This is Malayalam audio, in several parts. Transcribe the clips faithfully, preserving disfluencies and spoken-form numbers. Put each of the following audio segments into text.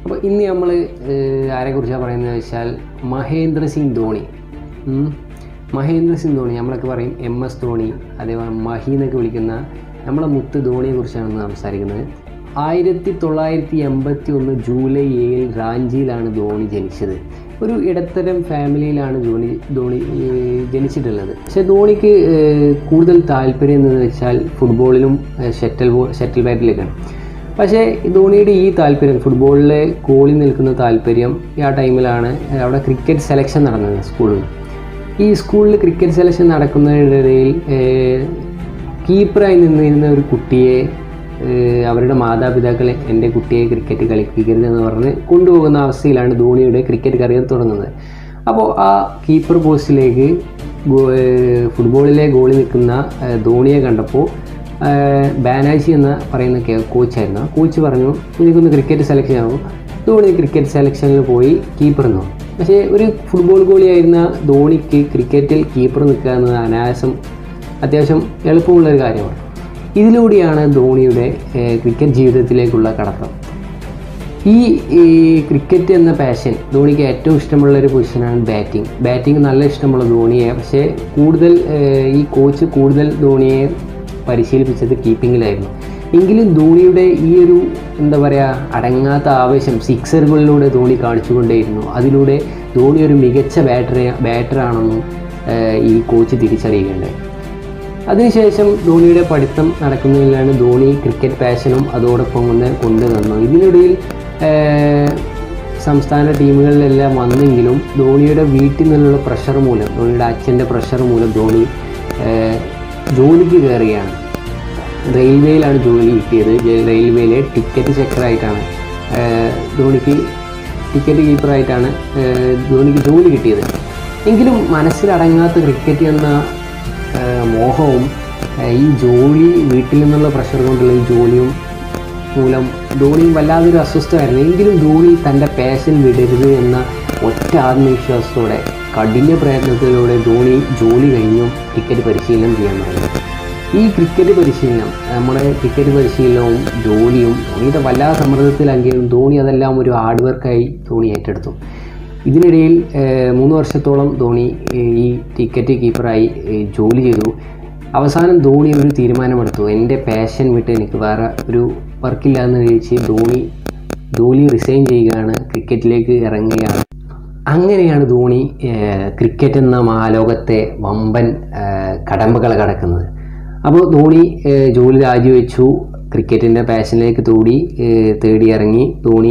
അപ്പോൾ ഇന്ന് നമ്മൾ ആരെക്കുറിച്ചാണ് പറയുന്നത് വെച്ചാൽ മഹേന്ദ്ര സിംഗ് ധോണി. മഹേന്ദ്ര സിംഗ് ധോണി നമ്മളൊക്കെ പറയും എം എസ് ധോണി, അതേപോലെ മഹി എന്നൊക്കെ വിളിക്കുന്ന നമ്മളെ മുത്ത് ധോണിയെ കുറിച്ചാണ് സംസാരിക്കുന്നത്. ആയിരത്തി തൊള്ളായിരത്തി എൺപത്തി ഒന്ന് ജൂലൈ ഏഴിൽ റാഞ്ചിയിലാണ് ധോണി ജനിച്ചത്. ഒരു ഇടത്തരം ഫാമിലിയിലാണ് ധോണി ധോണി ജനിച്ചിട്ടുള്ളത്. പക്ഷേ ധോണിക്ക് കൂടുതൽ താല്പര്യം എന്ന് വെച്ചാൽ ഫുട്ബോളിലും ഷട്ടിൽ ബോൾ ഷട്ടിൽ ബാറ്റിലേക്കാണ്. പക്ഷേ ധോണിയുടെ ഈ താല്പര്യം ഫുട്ബോളിലെ ഗോളിൽ നിൽക്കുന്ന താല്പര്യം ആ ടൈമിലാണ് അവിടെ ക്രിക്കറ്റ് സെലക്ഷൻ നടന്നത് സ്കൂളിൽ. ഈ സ്കൂളിൽ ക്രിക്കറ്റ് സെലക്ഷൻ നടക്കുന്നതിനിടയിൽ കീപ്പറായി നിന്നിരുന്ന ഒരു കുട്ടിയെ അവരുടെ മാതാപിതാക്കളെ എൻ്റെ കുട്ടിയെ ക്രിക്കറ്റ് കളിപ്പിക്കരുതെന്ന് പറഞ്ഞ് കൊണ്ടുപോകുന്ന അവസ്ഥയിലാണ് ധോണിയുടെ ക്രിക്കറ്റ് കരിയർ തുടങ്ങുന്നത്. അപ്പോൾ ആ കീപ്പർ പോസ്റ്റിലേക്ക് ഫുട്ബോളിലെ ഗോളിൽ നിൽക്കുന്ന ധോണിയെ കണ്ടപ്പോൾ ബാനാജി എന്ന പറയുന്ന കോച്ചായിരുന്നു. ആ കോച്ച് പറഞ്ഞു എനിക്കൊന്ന് ക്രിക്കറ്റ് സെലക്ഷൻ ആകും. ധോണി ക്രിക്കറ്റ് സെലക്ഷനിൽ പോയി കീപ്പർ നിന്നു. പക്ഷേ ഒരു ഫുട്ബോൾ ഗോളിയായിരുന്ന ധോണിക്ക് ക്രിക്കറ്റിൽ കീപ്പർ നിൽക്കുക എന്നത് അനായാസം അത്യാവശ്യം എളുപ്പമുള്ളൊരു കാര്യമാണ്. ഇതിലൂടെയാണ് ധോണിയുടെ ക്രിക്കറ്റ് ജീവിതത്തിലേക്കുള്ള കടത്തം. ഈ ക്രിക്കറ്റ് എന്ന പാഷൻ ധോണിക്ക് ഏറ്റവും ഇഷ്ടമുള്ളൊരു പൊസിഷനാണ് ബാറ്റിംഗ്. ബാറ്റിംഗ് നല്ല ഇഷ്ടമുള്ള ധോണിയെ, പക്ഷേ കൂടുതൽ ഈ കോച്ച് കൂടുതൽ ധോണിയെ പരിശീലിപ്പിച്ചത് കീപ്പിങ്ങിലായിരുന്നു. എങ്കിലും ധോണിയുടെ ഈ ഒരു എന്താ പറയുക അടങ്ങാത്ത ആവേശം സിക്സറുകളിലൂടെ ധോണി കാണിച്ചുകൊണ്ടേയിരുന്നു. അതിലൂടെ ധോണി ഒരു മികച്ച ബാറ്ററി ബാറ്ററാണെന്നും ഈ കോച്ച് തിരിച്ചറിയുകയുണ്ടായി. അതിനുശേഷം ധോണിയുടെ പഠിത്തം നടക്കുന്നതിലാണ് ധോണി ക്രിക്കറ്റ് പാഷനും അതോടൊപ്പം കൊണ്ട് കൊണ്ടുവന്നു. ഇതിനിടയിൽ സംസ്ഥാന ടീമുകളിലെല്ലാം വന്നെങ്കിലും ധോണിയുടെ വീട്ടിൽ നിന്നുള്ള പ്രഷർ മൂലം ധോണിയുടെ അച്ഛൻ്റെ പ്രഷർ മൂലം ധോണി ജോലിക്ക് കയറുകയാണ്. റെയിൽവേയിലാണ് ജോലി കിട്ടിയത്. റെയിൽവേയിലെ ടിക്കറ്റ് ചെക്കറായിട്ടാണ് ധോണിക്ക് ടിക്കറ്റ് കീപ്പറായിട്ടാണ് ധോണിക്ക് ജോലി കിട്ടിയത്. എങ്കിലും മനസ്സിലടങ്ങാത്ത ക്രിക്കറ്റ് എന്ന മോഹവും ഈ ജോലി വീട്ടിൽ നിന്നുള്ള പ്രഷർ കൊണ്ടുള്ള ഈ ജോലിയും മൂലം ധോണിയും വല്ലാതൊരു അസ്വസ്ഥമായിരുന്നു. എങ്കിലും ധോണി തൻ്റെ പാഷൻ വിടരുത് എന്ന ഒറ്റ ആത്മവിശ്വാസത്തോടെ കഠിന പ്രയത്നത്തിലൂടെ ധോണി ജോലി കഴിഞ്ഞും ക്രിക്കറ്റ് പരിശീലനം ചെയ്യാൻ തുടങ്ങി. ഈ ക്രിക്കറ്റ് പരിശീലനം നമ്മുടെ ക്രിക്കറ്റ് പരിശീലനവും ജോലിയും ധോണിയുടെ വല്ലാതെ സമ്മർദ്ദത്തിലാക്കിയും ധോണി അതെല്ലാം ഒരു ഹാർഡ് വർക്കായി ധോണി ഏറ്റെടുത്തു. ഇതിനിടയിൽ മൂന്ന് വർഷത്തോളം ധോണി ഈ ടിക്കറ്റ് കീപ്പറായി ജോലി ചെയ്തു. അവസാനം ധോണി ഒരു തീരുമാനമെടുത്തു. എൻ്റെ പാഷൻ വിട്ട് എനിക്ക് വേറെ ഒരു വർക്കില്ല എന്ന് ചോദിച്ച് ധോണി ജോലി റിസൈൻ ചെയ്യുകയാണ്, ക്രിക്കറ്റിലേക്ക് ഇറങ്ങുകയാണ്. അങ്ങനെയാണ് ധോണി ക്രിക്കറ്റ് എന്ന മഹാലോകത്തെ വമ്പൻ കടമ്പകൾ കടക്കുന്നത്. അപ്പോൾ ധോണി ജോലി രാജിവെച്ചു, ക്രിക്കറ്റിൻ്റെ പാഷനിലേക്ക് തൂടി തേടി ഇറങ്ങി. ധോണി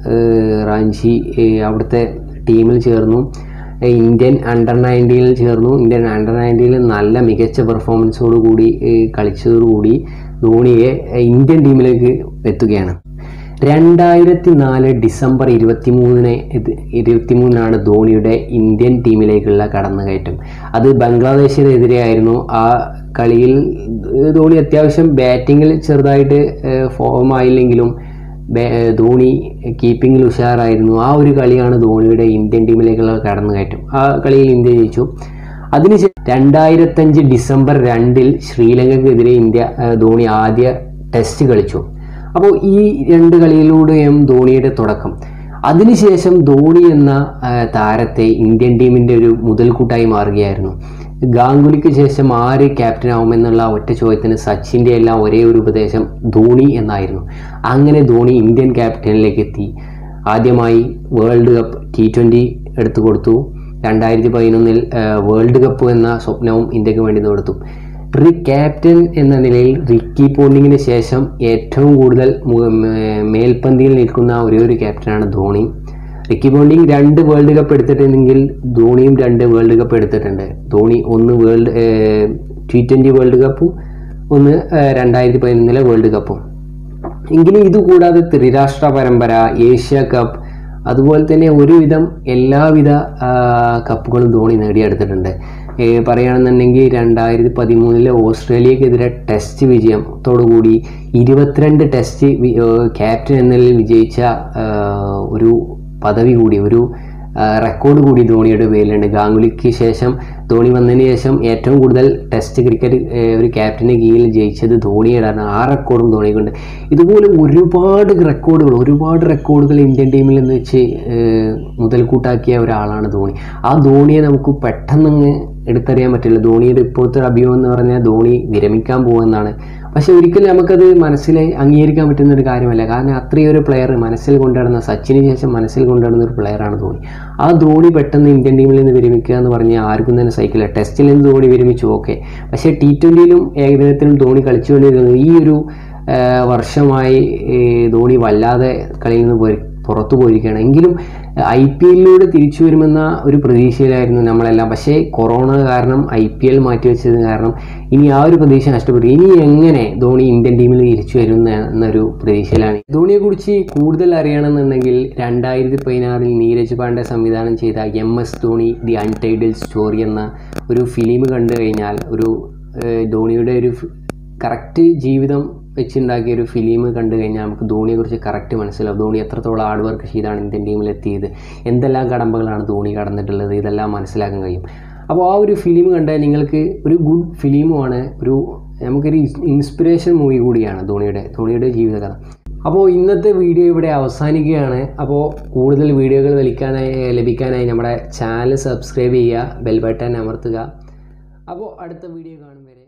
റാഞ്ചി അവിടുത്തെ ടീമിൽ ചേർന്നു. ഇന്ത്യൻ അണ്ടർ നയൻറ്റീനിൽ ചേർന്നു. ഇന്ത്യൻ അണ്ടർ നയൻറ്റീനിൽ നല്ല മികച്ച പെർഫോമൻസോട് കൂടി കളിച്ചതോടുകൂടി ധോണിയെ ഇന്ത്യൻ ടീമിലേക്ക് എത്തുകയാണ്. രണ്ടായിരത്തി നാല് ഡിസംബർ ഇരുപത്തി മൂന്നിന് ഇരുപത്തി മൂന്നിനാണ് ധോണിയുടെ ഇന്ത്യൻ ടീമിലേക്കുള്ള കടന്നുകയറ്റം. അത് ബംഗ്ലാദേശിനെതിരെയായിരുന്നു. ആ കളിയിൽ ധോണി അത്യാവശ്യം ബാറ്റിങ്ങിൽ ചെറുതായിട്ട് ഫോമായില്ലെങ്കിലും ധോണി കീപ്പിങ്ങിൽ ഉഷാറായിരുന്നു. ആ ഒരു കളിയാണ് ധോണിയുടെ ഇന്ത്യൻ ടീമിലേക്കുള്ള കടന്നുകയറ്റം. ആ കളിയിൽ ഇന്ത്യ ജയിച്ചു. അതിനുശേഷം രണ്ടായിരത്തഞ്ച് ഡിസംബർ രണ്ടിൽ ശ്രീലങ്കയ്ക്കെതിരെ ഇന്ത്യ ധോണി ആദ്യ ടെസ്റ്റ് കളിച്ചു. അപ്പോൾ ഈ രണ്ട് കളിയിലൂടെയും ധോണിയുടെ തുടക്കം. അതിനുശേഷം ധോണി എന്ന താരത്തെ ഇന്ത്യൻ ടീമിൻ്റെ ഒരു മുതൽക്കൂട്ടായി മാറുകയായിരുന്നു. ഗാംഗുലിക്ക് ശേഷം ആര് ക്യാപ്റ്റൻ ആവുമെന്നുള്ള ഒറ്റ ചോദ്യത്തിന് സച്ചിൻ്റെ എല്ലാം ഒരേ ഒരു ഉപദേശം ധോണി എന്നായിരുന്നു. അങ്ങനെ ധോണി ഇന്ത്യൻ ക്യാപ്റ്റനിലേക്ക് എത്തി. ആദ്യമായി വേൾഡ് കപ്പ് ടി ട്വൻ്റി എടുത്തു കൊടുത്തു. രണ്ടായിരത്തി പതിനൊന്നിൽ വേൾഡ് കപ്പ് എന്ന സ്വപ്നവും ഇന്ത്യക്ക് വേണ്ടി കൊടുത്തു. റി ക്യാപ്റ്റൻ എന്ന നിലയിൽ റിക്കി പോണ്ടിങ്ങിന് ശേഷം ഏറ്റവും കൂടുതൽ മേൽപന്തിയിൽ നിൽക്കുന്ന ഒരേ ഒരു ക്യാപ്റ്റനാണ് ധോണി. റിക്കി പോണ്ടിങ് രണ്ട് വേൾഡ് കപ്പ് എടുത്തിട്ടുണ്ടെങ്കിൽ ധോണിയും രണ്ട് വേൾഡ് കപ്പ് എടുത്തിട്ടുണ്ട്. ധോണി ഒന്ന് വേൾഡ് ടി ട്വൻ്റി വേൾഡ് കപ്പും ഒന്ന് രണ്ടായിരത്തി പതിനൊന്നിലെ വേൾഡ് കപ്പും. എങ്കിലും ഇതുകൂടാതെ ത്രിരാഷ്ട്ര പരമ്പര, ഏഷ്യ കപ്പ്, അതുപോലെ തന്നെ ഒരുവിധം എല്ലാവിധ കപ്പുകളും ധോണി നേടിയെടുത്തിട്ടുണ്ട്. പറയുകയാണെന്നുണ്ടെങ്കിൽ രണ്ടായിരത്തി പതിമൂന്നിലെ ഓസ്ട്രേലിയക്കെതിരെ ടെസ്റ്റ് വിജയത്തോടുകൂടി ഇരുപത്തിരണ്ട് ടെസ്റ്റ് ക്യാപ്റ്റൻ എന്നതിൽ വിജയിച്ച ഒരു പദവി കൂടി, ഒരു റെക്കോർഡ് കൂടി ധോണിയുടെ പേരിലുണ്ട്. ഗാംഗുലിക്ക് ശേഷം ധോണി വന്നതിന് ശേഷം ഏറ്റവും കൂടുതൽ ടെസ്റ്റ് ക്രിക്കറ്റ് ഒരു ക്യാപ്റ്റന് കീഴിൽ ജയിച്ചത് ധോണിയുടെയാണ്. ആ റെക്കോർഡും ധോണിക്കുണ്ട്. ഇതുപോലെ ഒരുപാട് റെക്കോർഡുകൾ ഒരുപാട് റെക്കോർഡുകൾ ഇന്ത്യൻ ടീമിൽ നിന്ന് വെച്ച് മുതൽക്കൂട്ടാക്കിയ ഒരാളാണ് ധോണി. ആ ധോണിയെ നമുക്ക് പെട്ടെന്നങ്ങ് എടുത്തറിയാൻ പറ്റില്ല. ധോണിയുടെ ഇപ്പോഴത്തെ അഭിമുഖം എന്ന് പറഞ്ഞാൽ ധോണി വിരമിക്കാൻ പോകുമെന്നാണ്. പക്ഷെ ഒരിക്കലും നമുക്കത് മനസ്സിൽ അംഗീകരിക്കാൻ പറ്റുന്ന ഒരു കാര്യമല്ല. കാരണം അത്രയും ഒരു പ്ലെയർ മനസ്സിൽ കൊണ്ടുനടന്ന, സച്ചിന് ശേഷം മനസ്സിൽ കൊണ്ടുനടന്ന ഒരു പ്ലെയറാണ് ധോണി. ആ ധോണി പെട്ടെന്ന് ഇന്ത്യൻ ടീമിൽ നിന്ന് വിരമിക്കുക എന്ന് പറഞ്ഞാൽ ആർക്കും തന്നെ സഹിക്കില്ല. ടെസ്റ്റിൽ നിന്ന് ധോണി വിരമിച്ചു, ഓക്കെ. പക്ഷേ ടി ട്വൻ്റിയിലും ഏകദിനത്തിലും ധോണി കളിച്ചുകൊണ്ടിരിക്കുന്നത് ഈ ഒരു വർഷമായി ധോണി വല്ലാതെ കളിയിൽ നിന്ന് പോയി പുറത്തു പോയിരിക്കുകയാണ്. എങ്കിലും ഐ പി എല്ലിലൂടെ തിരിച്ചു വരുമെന്ന ഒരു പ്രതീക്ഷയിലായിരുന്നു നമ്മളെല്ലാം. പക്ഷേ കൊറോണ കാരണം ഐ പി എൽ മാറ്റിവെച്ചത് കാരണം ഇനി ആ ഒരു പ്രതീക്ഷ നഷ്ടപ്പെട്ടു. ഇനി എങ്ങനെ ധോണി ഇന്ത്യൻ ടീമിൽ തിരിച്ചു വരും എന്നൊരു പ്രതീക്ഷയിലാണ്. ധോണിയെക്കുറിച്ച് കൂടുതൽ അറിയണമെന്നുണ്ടെങ്കിൽ രണ്ടായിരത്തി പതിനാറിൽ നീരജ് പാണ്ഡെ സംവിധാനം ചെയ്ത M S Dhoni the untitled story എന്ന ഒരു ഫിലിം കണ്ടു കഴിഞ്ഞാൽ, ഒരു ധോണിയുടെ ഒരു കറക്റ്റ് ജീവിതം വെച്ചുണ്ടാക്കിയ ഒരു ഫിലിം കണ്ടു കഴിഞ്ഞാൽ നമുക്ക് ധോണിയെക്കുറിച്ച് കറക്റ്റ് മനസ്സിലാവും. ധോണി എത്രത്തോളം ഹാർഡ് വർക്ക് ചെയ്താണ് ഇന്ത്യൻ ടീമിലെത്തിയത്, എന്തെല്ലാം കടമ്പകളാണ് ധോണി കടന്നിട്ടുള്ളത്, ഇതെല്ലാം മനസ്സിലാക്കാൻ കഴിയും. അപ്പോൾ ആ ഒരു ഫിലിം കണ്ടാൽ നിങ്ങൾക്ക് ഒരു ഗുഡ് ഫിലിമുമാണ്, ഒരു നമുക്കൊരു ഇൻസ്പിറേഷൻ മൂവി കൂടിയാണ് ധോണിയുടെ ധോണിയുടെ ജീവിതകഥ. അപ്പോൾ ഇന്നത്തെ വീഡിയോ ഇവിടെ അവസാനിക്കുകയാണ്. അപ്പോൾ കൂടുതൽ വീഡിയോകൾ വലിക്കാനായി ലഭിക്കാനായി നമ്മുടെ ചാനൽ സബ്സ്ക്രൈബ് ചെയ്യുക, ബെൽ ബട്ടൺ അമർത്തുക. അപ്പോൾ അടുത്ത വീഡിയോ കാണും വരെ